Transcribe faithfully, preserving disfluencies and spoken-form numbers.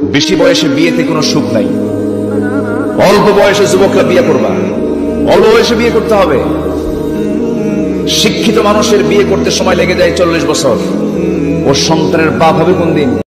বেশি বয়সে বিয়েতে কোনো সুখ নাই। অল্প বয়সে যুবকরা বিয়ে করবা, অল্প বয়সে বিয়ে করতে হবে। শিক্ষিত মানুষের বিয়ে করতে সময় লেগে যায় চল্লিশ বছর, ওর সন্তানের বাপ হবে কোন দিন?